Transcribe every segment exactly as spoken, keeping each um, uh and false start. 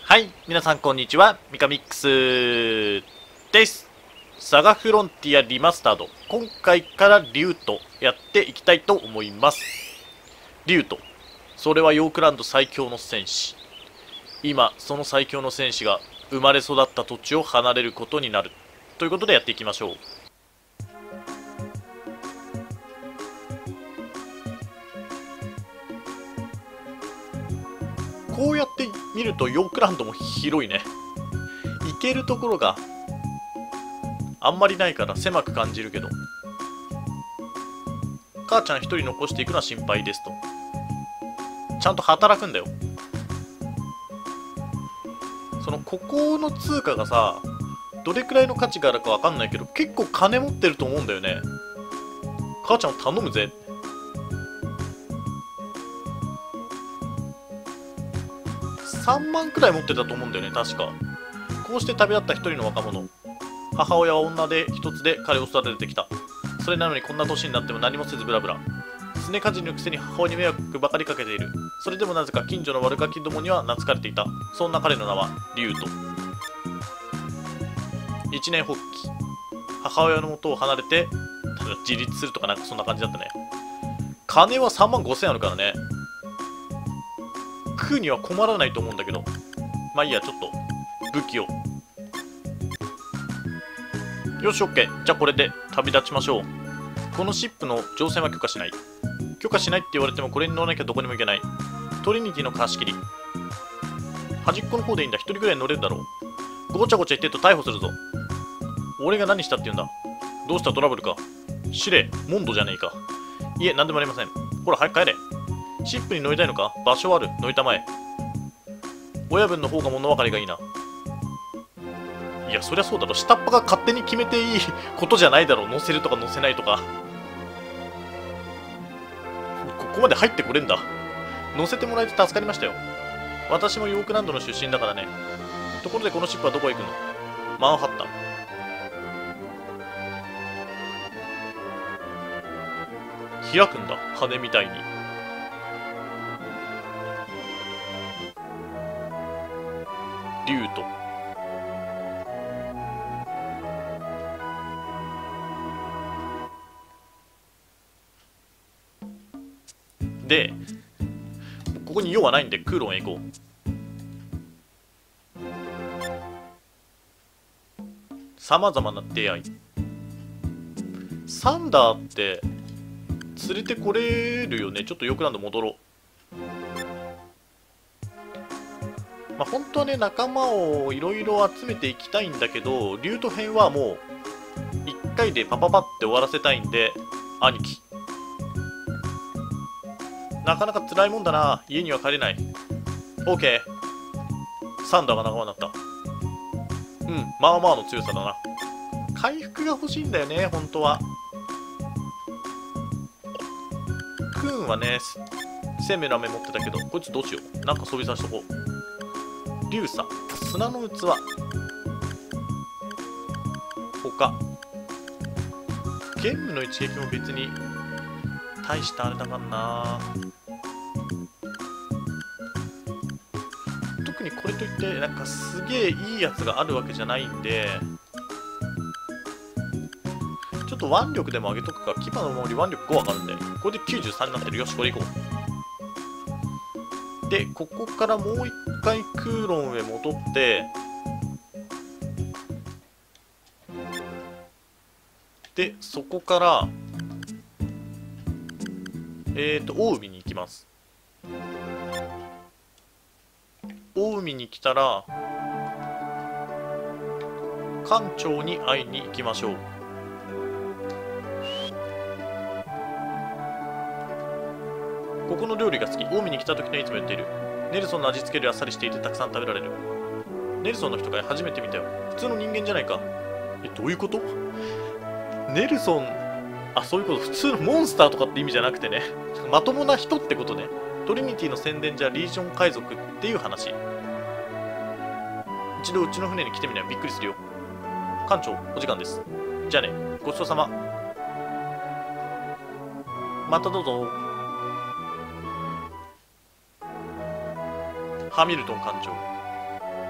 はい、皆さんこんにちは、ミカミックスです。サガフロンティアリマスタード、今回からリュートやっていきたいと思います。リュート、それはヨークランド最強の戦士。今、その最強の戦士が生まれ育った土地を離れることになる。ということでやっていきましょう。こうやって見るとヨークランドも広いね。行けるところがあんまりないから狭く感じるけど、母ちゃん一人残していくのは心配ですと。ちゃんと働くんだよ。そのここの通貨がさ、どれくらいの価値があるかわかんないけど、結構金持ってると思うんだよね。母ちゃんを頼むぜ。さんまんくらい持ってたと思うんだよね、確か。こうして旅立った一人の若者。母親は女で一つで彼を育ててきた。それなのにこんな年になっても何もせずブラブラ。すねかじりのくせに母親に迷惑ばかりかけている。それでもなぜか近所の悪ガキどもには懐かれていた。そんな彼の名はリュート。一年発起。母親の元を離れてただ自立するとかなんかそんな感じだったね。金はさんまんごせんあるからね。食うには困らないと思うんだけど、まあいいや、ちょっと武器を。よし OK。 じゃあこれで旅立ちましょう。このシップの乗船は許可しない。許可しないって言われてもこれに乗らなきゃどこにも行けない。トリニティの貸し切り。端っこの方でいいんだ。一人ぐらい乗れるだろう。ごちゃごちゃ言ってると逮捕するぞ。俺が何したって言うんだ。どうしたトラブルか。司令モンドじゃねえか。いえ、何でもありません。ほら早く帰れ。シップに乗りたいのか。場所ある。乗りたまえ。親分の方が物分かりがいいな。いや、そりゃそうだろ。下っ端が勝手に決めていいことじゃないだろう。乗せるとか乗せないとか。ここまで入ってこれんだ。乗せてもらえて助かりましたよ。私もヨークランドの出身だからね。ところでこのシップはどこへ行くの。マンハッタン。開くんだ。羽みたいに。リュート。で、ここに用はないんで空論へ行こう。さまざまな出会い。サンダーって連れてこれるよね。ちょっとヨークランド戻ろう。まあ本当はね、仲間をいろいろ集めていきたいんだけど、リュート編はもういっかいでパパパって終わらせたいんで、兄貴。なかなか辛いもんだな。家には帰れない。オーケー。サンダーが仲間になった。うん、まあまあの強さだな。回復が欲しいんだよね、本当は。クーンはね、生命の飴持ってたけど、こいつどうしよう。なんか装備させとこう。リュウサ、砂の器。他。ゲームの一撃も別に大したあれだかんな。特にこれといってなんかすげえいいやつがあるわけじゃないんで、ちょっと腕力でも上げとくか。牙の守り腕力ご上がるんで、これできゅうじゅうさんになってる。よし、これいこう。でここからもう一回クーロンへ戻って、でそこからえっと大海に行きます。大海に来たら艦長に会いに行きましょう。ここの料理が好き。大海に来た時にはいつも言っている。ネルソンの味付けであっさりしていてたくさん食べられる。ネルソンの人が初めて見たよ。普通の人間じゃないか。え、どういうこと。ネルソン、あ、そういうこと。普通のモンスターとかって意味じゃなくてね。まともな人ってことね。トリニティの宣伝じゃリージョン海賊っていう話。一度うちの船に来てみない。びっくりするよ。艦長、お時間です。じゃあね、ごちそうさま。またどうぞ。ハミルトン艦長。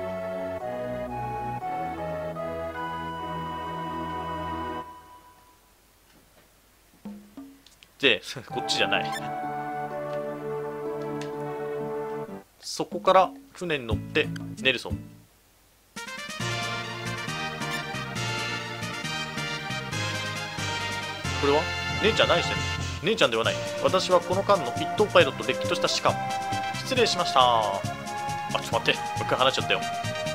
でこっちじゃない。そこから船に乗ってネルソン。これは姉ちゃん何してるの？姉ちゃんではない。私はこの間の一等パイロット、れっきとした士官。失礼しました。あ、ちょっと待って、もう一回話しちゃったよ。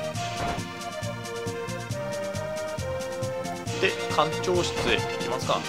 で、艦長室へ行きますか。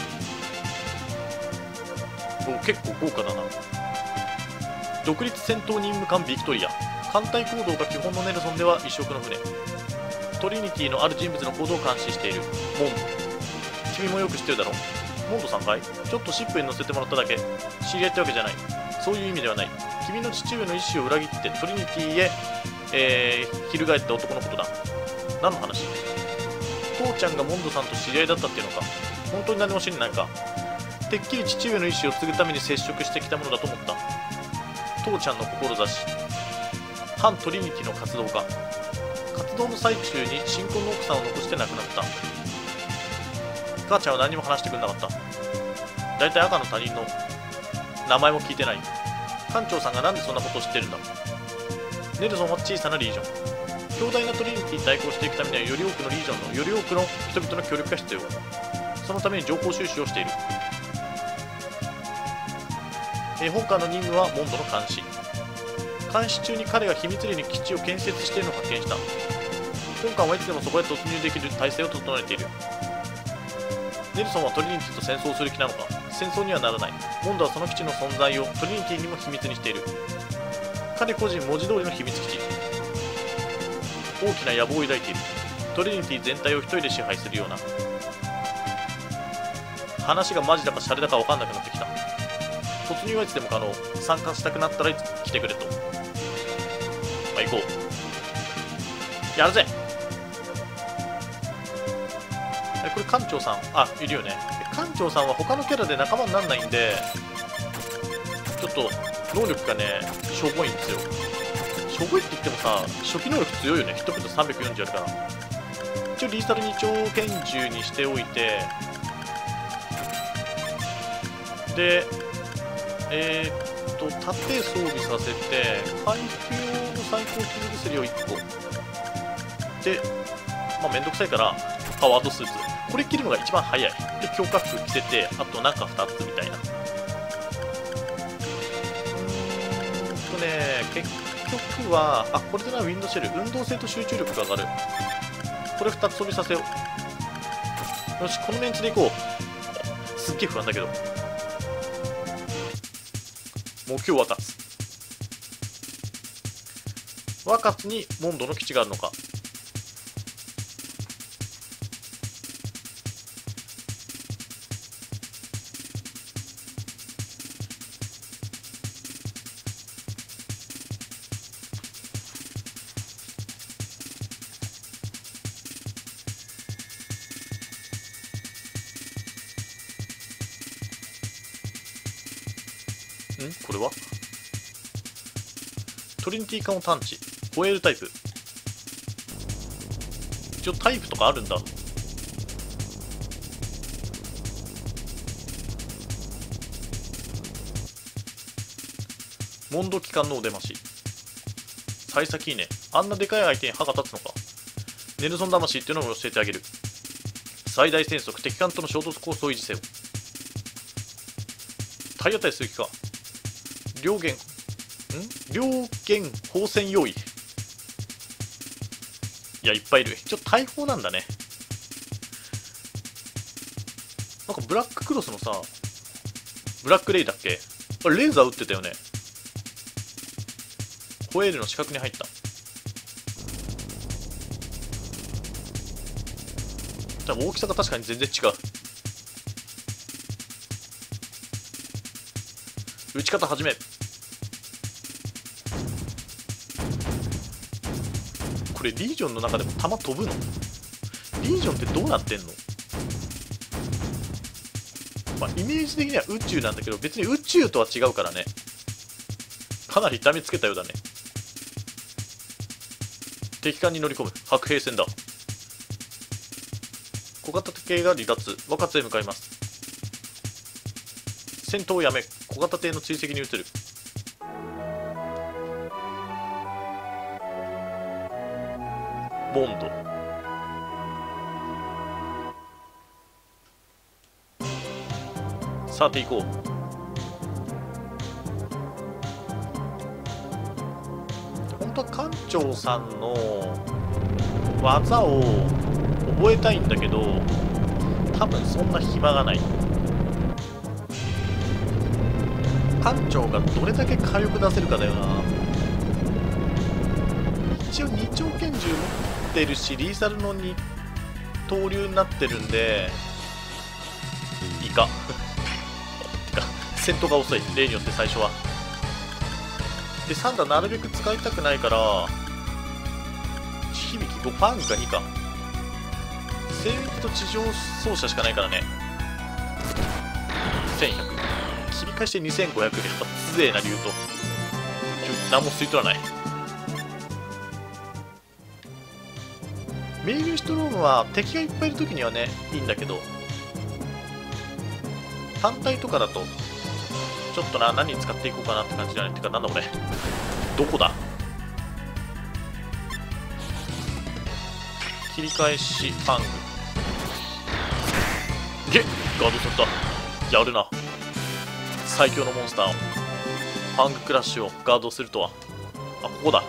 お、結構豪華だな。独立戦闘任務艦ビクトリア。艦隊行動が基本のネルソンでは一色の船。トリニティのある人物の行動を監視しているモンド。君もよく知ってるだろう。モンドさんかい？ちょっとシップに乗せてもらっただけ。知り合いってわけじゃない。そういう意味ではない。君の父上の意思を裏切ってトリニティへ、えー、翻った男のことだ。何の話？父ちゃんがモンドさんと知り合いだったっていうのか。本当に何も知りないか。てっきり父上の意思を継ぐために接触してきたものだと思った。父ちゃんの志。反トリニティの活動家。活動の最中に新婚の奥さんを残して亡くなった。母ちゃんは何も話してくれなかった。だいたい赤の他人の名前も聞いてない。艦長さんがなんでそんなことを知ってるんだ。ネルソンは小さなリージョン。強大なトリニティに対抗していくためにはより多くのリージョンのより多くの人々の協力が必要。そのために情報収集をしている。えー、本艦の任務はモンドの監視。監視中に彼が秘密裏に基地を建設しているのを発見した。本艦はいつでもそこへ突入できる体制を整えている。ネルソンはトリニティと戦争をする気なのか。戦争にはならない。モンドはその基地の存在をトリニティにも秘密にしている。彼個人文字通りの秘密基地。大きな野望を抱いている。トリニティ全体を一人で支配するような。話がマジだかシャレだか分かんなくなってきた。突入はいつでも可能。参加したくなったら来てくれと。まあ、行こう。やるぜ。これ艦長さん、あ、いるよね。艦長さんは他のキャラで仲間にならないんで、ちょっと能力がね、しょぼいんですよ。しょぼいって言ってもさ、初期能力強いよね。ヒットポイントさんびゃくよんじゅうあるから。一応リーサルに超拳銃にしておいて、で、えー、っと、盾装備させて、回復用の最高傷薬をいっこ。で、まあめんどくさいから、パワードスーツ。これ着るのが一番早い。で、強化服着せて、あとなんかふたつみたいな。うーんとね、結局は、あ、これでな、ウィンドシェル。運動性と集中力が上がる。これふたつ装備させよう。よし、このメンツでいこう。すっげえ不安だけど。目標若津。若津にモンドの基地があるのか。んこれはトリニティ艦を探知。ホエールタイプ。一応タイプとかあるんだ。モンド機関のお出まし。幸先いいね。あんなでかい相手に歯が立つのか。ネルソン魂っていうのを教えてあげる。最大戦速、敵艦との衝突コースを維持せよ。体当たりする気か。両舷、ん両舷砲戦用意。いや、いっぱいいる。ちょっと大砲なんだね。なんかブラッククロスのさ、ブラックレイだっけ、あれレーザー撃ってたよね。ホエールの死角に入った。でも大きさが確かに全然違う。撃ち方始め。これリージョンの中でも弾飛ぶの？リージョンってどうなってんの？まあイメージ的には宇宙なんだけど、別に宇宙とは違うからね。かなり痛めつけたようだね。敵艦に乗り込む。白兵戦だ。小型艇が離脱。若津へ向かいます。 戦闘をやめ小型艇の追跡に移る。ボンド。さて行こう。本当は艦長さんの技を覚えたいんだけど、多分そんな暇がない。艦長がどれだけ火力出せるかだよな。一応二丁拳銃持ってるし、リーサルの二刀流になってるんでいいかてか戦闘が遅い、例によって最初は。でサンダーなるべく使いたくないから地響きご、パングがにか。精密と地上走者しかないからね。せんひゃく切り返してにせんごひゃく。やっぱつぜえな竜と何も吸い取らない。メイリューシュトロームは敵がいっぱいいる時にはねいいんだけど、単体とかだとちょっとな、何に使っていこうかなって感じじゃない。てかなんだこれ、どこだ。切り返しパング。ゲッガードされた。やるな、最強のモンスターを。パングクラッシュをガードするとは。あ、ここだ。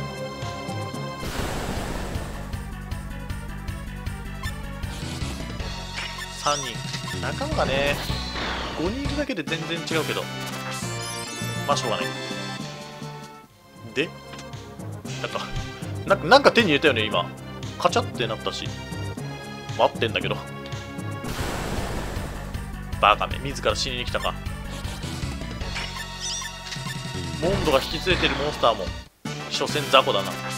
さんにん仲間がねごにんいるだけで全然違うけど、まあしょうがない。でやったなんかなんか手に入れたよね今。カチャってなったし待ってんだけど。バカめ、自ら死にに来たか。モンドが引き連れてるモンスターも所詮雑魚だな。こ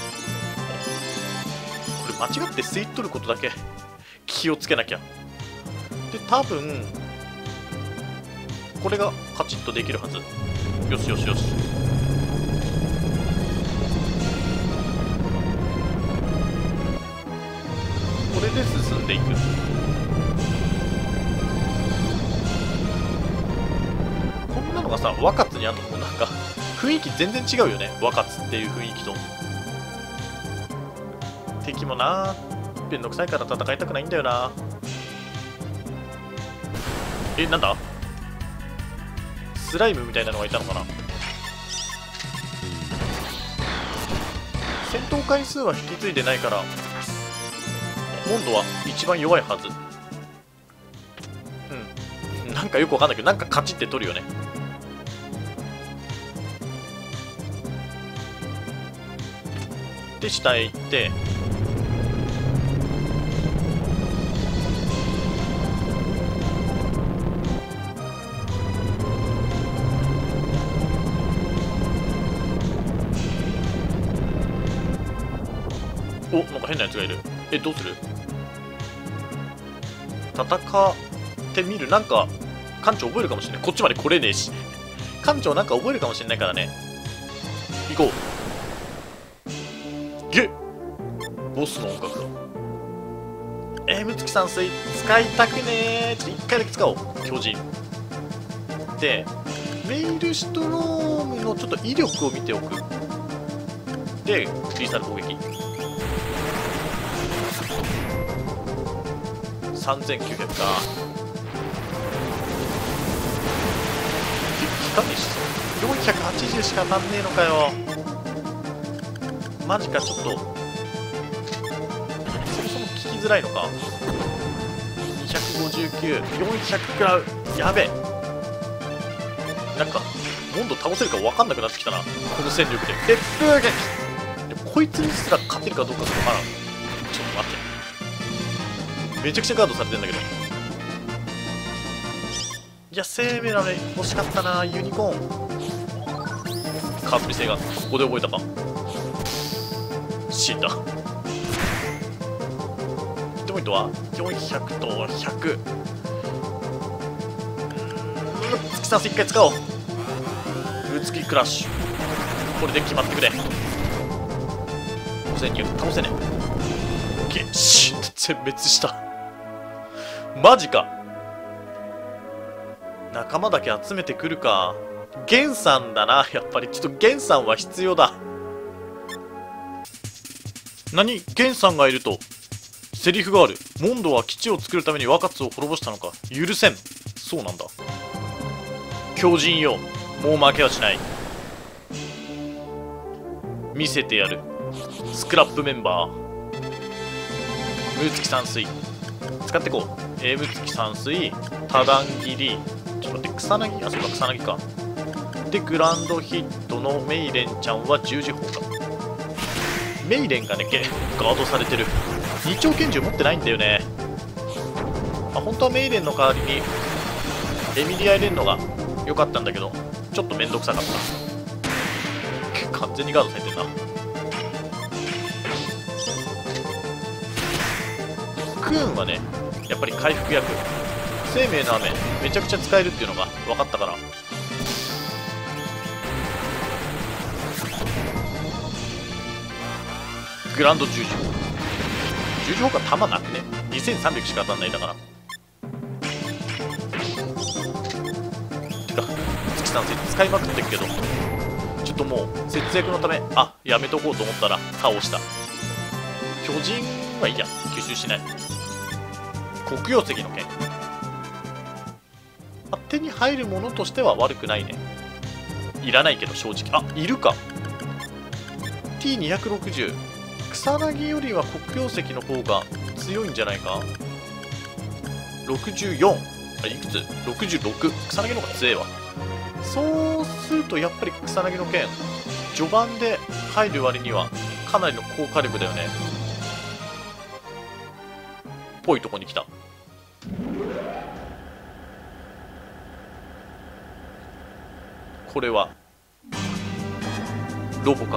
れ間違って吸い取ることだけ気をつけなきゃ。で多分これがカチッとできるはず。よしよしよし。これで進んでいく。こんなのがさ若津にあるのもなんか雰囲気全然違うよね。若津っていう雰囲気と。敵もなめんどくさいから戦いたくないんだよな。え、なんだスライムみたいなのがいたのかな。戦闘回数は引き継いでないからモンドは一番弱いはず。うんなんかよくわかんないけどなんかカチって取るよね。で下へ行ってお、なんか変なやつがいる。え、どうする？戦ってみる。なんか艦長覚えるかもしれない。こっちまで来れねえし艦長なんか覚えるかもしれないからね。行こう。ゲッボスの音楽だ。えー、むつきさん水使いたくねー。ちょっと一回だけ使おう。巨人でメイルシュトロームのちょっと威力を見ておく。でリーサル攻撃さんぜんきゅうひゃくか。効かねえしよんひゃくはちじゅうしか当たんねえのかよ。マジか。ちょっとそもそも効きづらいのか。にひゃくごじゅうきゅう、よんひゃく食らう。やべえ。なんかモンド倒せるか分かんなくなってきたなこの戦力で。烈風撃でもこいつにすら勝てるかどうかとかまだちょっと待って。めちゃくちゃガードされてんだけど。いや生命のね欲しかったな。ユニコーンカープリ星がここで覚えたか。死んだ。ヒットポイントはよんひゃくとひゃく。月さんいっかい使おう。ぶつきクラッシュこれで決まってくれ。ごせんにひゃく倒せねえ。ゲッシュ全滅した。マジか。 仲間だけ集めてくるか。ゲンさんだな。やっぱりちょっとゲンさんは必要だ。何？ゲンさんがいるとセリフがある。モンドは基地を作るために若津を滅ぼしたのか。許せん。そうなんだ。狂人よ、もう負けはしない。見せてやる。スクラップメンバームーツキ散水使ってこう。えー、ムーツキ散水、多段切り、ちょっと待って、草薙、あ、そうか、草薙か。で、グランドヒットのメイレンちゃんは十字砲か。メイレンがね、ガードされてる。二丁拳銃持ってないんだよね。あ、本当はメイレンの代わりにエミリア入れるのが良かったんだけど、ちょっとめんどくさかった。完全にガードされてるな。クーンはね、やっぱり回復薬、生命の雨めちゃくちゃ使えるっていうのが分かったから。グランド十字砲、十字砲が弾なくね。にせんさんびゃくしか当たんないだから。てか月さん使いまくってるけど、ちょっともう節約のため、あ、やめとこうと思ったら倒した。巨人はいいや、吸収しない。黒曜石の剣、あ、手に入るものとしては悪くないね。いらないけど正直。あ、いるか。 ティーにひゃくろくじゅう、 草薙よりは黒曜石の方が強いんじゃないか。ろくじゅうよん、あ、いくつ ?ろくじゅうろく、草薙の方が強いわ。そうするとやっぱり草薙の剣序盤で入る割にはかなりの高火力だよね。ぽいとこに来た。これはロボか。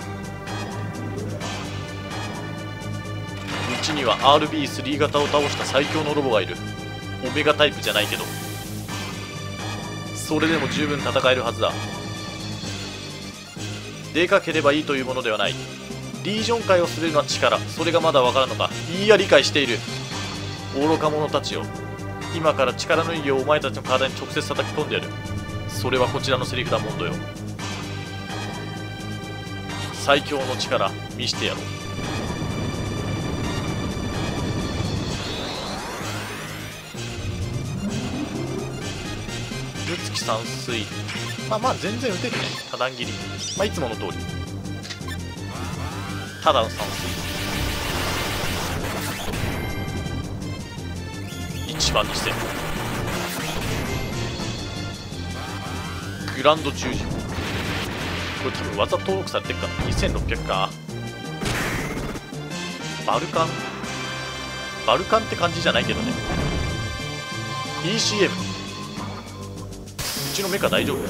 うちには アールビースリー 型を倒した最強のロボがいる。オメガタイプじゃないけど、それでも十分戦えるはずだ。でかければいいというものではない。リージョン界をするのは力、それがまだわからんのか。いいや、理解している。愚か者たちよ、今から力の意義をお前たちの体に直接叩き込んでやる。それはこちらのセリフだもんだよ。最強の力見してやろう。無月散水、まあまあ全然打てるね。多段切り、まあいつもの通り。多段散水いちばんにせん、グランド十字砲、これ多分技登録されてるからにせんろっぴゃくか。バルカンバルカンって感じじゃないけどね。 イーシーエム、 うちのメカ大丈夫？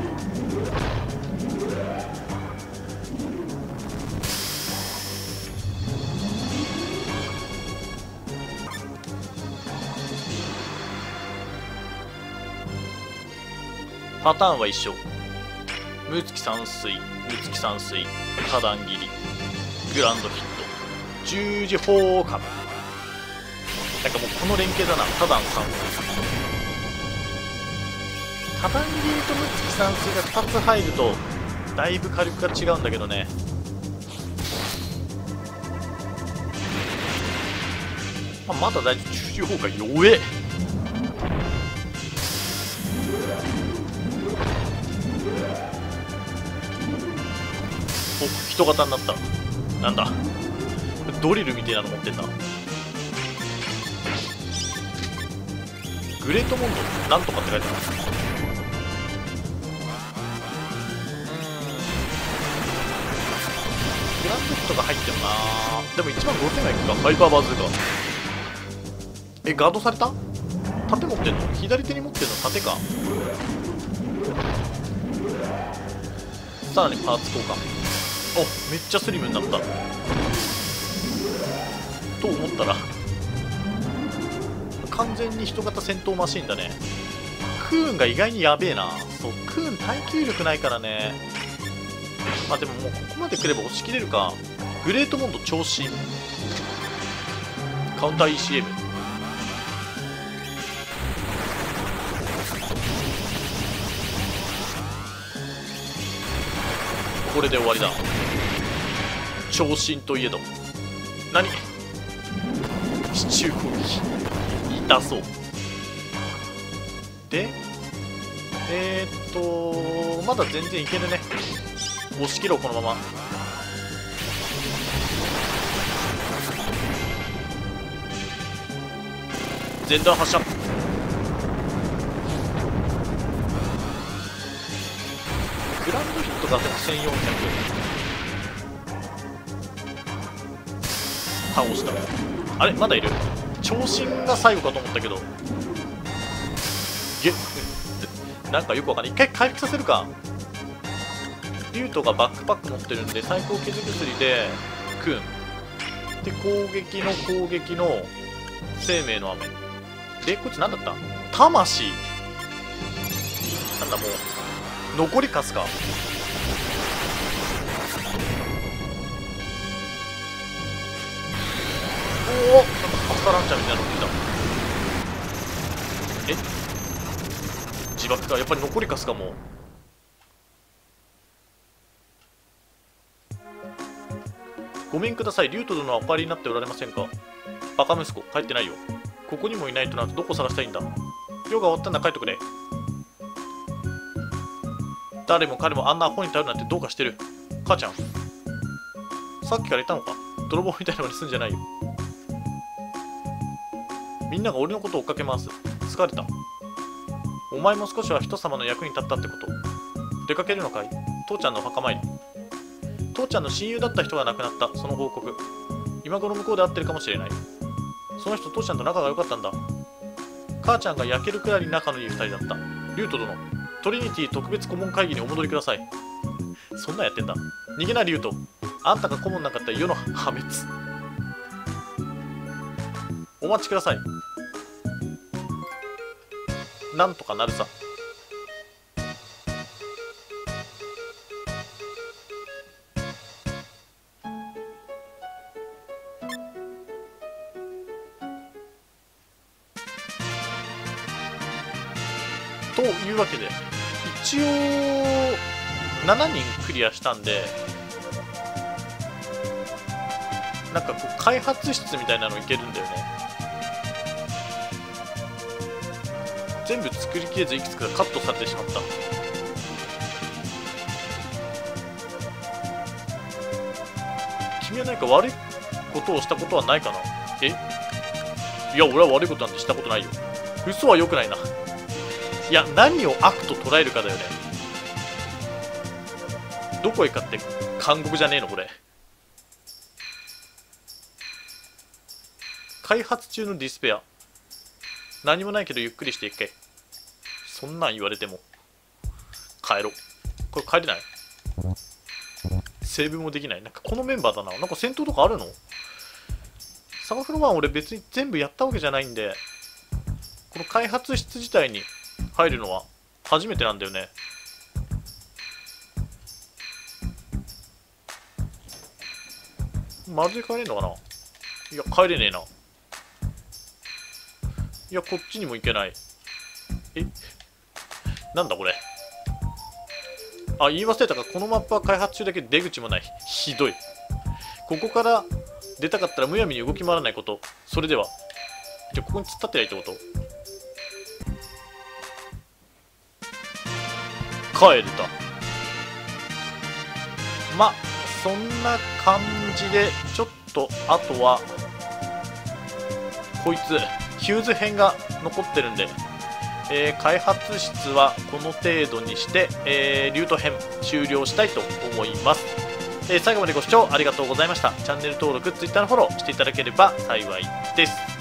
パターンは一緒。ムーツキ散水、ムーツキ散水、多段切り、グランドヒット、十字砲か。なんかもうこの連携だな。多段散水、多段切りとムーツキ散水がふたつ入るとだいぶ火力が違うんだけどね。まあ、まだ大丈夫。十字砲が弱え。お、人型になった。なんだ、ドリルみたいなの持ってんだ。グレートモンドなんとかって書いてある。グランドヒットが入ってるな。でもいちまんごせんがいくか。ファイバーバズーカ。え、ガードされた？盾持ってんの？左手に持ってんの盾か。さらにパーツ交換。お、めっちゃスリムになったと思ったら完全に人型戦闘マシンだね。クーンが意外にやべえな。そう、クーン耐久力ないからね。まあでももうここまで来れば押し切れるか。グレートモンド長身、カウンター イーシーエム、 これで終わりだ。長身といえど何支柱攻撃痛そうで、えー、っとまだ全然いけるね。押し切ろうこのまま。前段発射。グランドヒットがせんよんひゃく倒した。あれまだいる。長身が最後かと思ったけどゲなんかよくわかんない。一回回復させるか。リュウトがバックパック持ってるんで最高傷薬でくんで、攻撃の攻撃の生命の雨で、こいつ何だった。魂なんだ。もう残りカスか。おお、なんかカスタランチャーみたいなの出た。え自爆か。やっぱり残りカスか。もうごめんください。リュウト殿はお帰りになっておられませんか。バカ息子帰ってないよ。ここにもいないとなるとどこ探したいんだ。用が終わったんだ。帰ってくれ。誰も彼もあんなアホに頼るなんてどうかしてる。母ちゃんさっきからいたのか。泥棒みたいなのにすんじゃないよ。みんなが俺のことを追っかけ回す。疲れた。お前も少しは人様の役に立ったってこと。出かけるのかい。父ちゃんのお墓参り。父ちゃんの親友だった人が亡くなった。その報告。今頃向こうで会ってるかもしれない。その人父ちゃんと仲が良かったんだ。母ちゃんが焼けるくらいに仲のいい二人だった。リュウト殿、トリニティ特別顧問会議にお戻りください。そんなんやってんだ。逃げなリュウト。あんたが顧問なかったら世の破滅。お待ちください。なんとかなるさ。というわけで一応しちにんクリアしたんで、なんかこう開発室みたいなのいけるんだよね。全部作りきれずいくつかカットされてしまった。君は何か悪いことをしたことはないかな。えいや俺は悪いことなんてしたことないよ。嘘は良くないな。いや何を悪と捉えるかだよね。どこへかって監獄じゃねえのこれ。開発中のディスペア。何もないけどゆっくりしていけ。そんなん言われても帰ろう。これ帰れない。セーブもできない。なんかこのメンバーだな。なんか戦闘とかあるの。サガフロワン俺別に全部やったわけじゃないんで、この開発室自体に入るのは初めてなんだよね。まるで帰れんのかな。いや帰れねえな。いやこっちにも行けない。えなんだこれ。あ言い忘れたか。このマップは開発中だけ出口もない。ひどい。ここから出たかったらむやみに動き回らないこと。それではじゃあここに突っ立ってりゃいいってこと。帰れた。まそんな感じでちょっとあとはこいつヒューズ編が残ってるんで、えー、開発室はこの程度にして、えー、リュウト編終了したいと思います。えー、最後までご視聴ありがとうございました。チャンネル登録、Twitter のフォローしていただければ幸いです。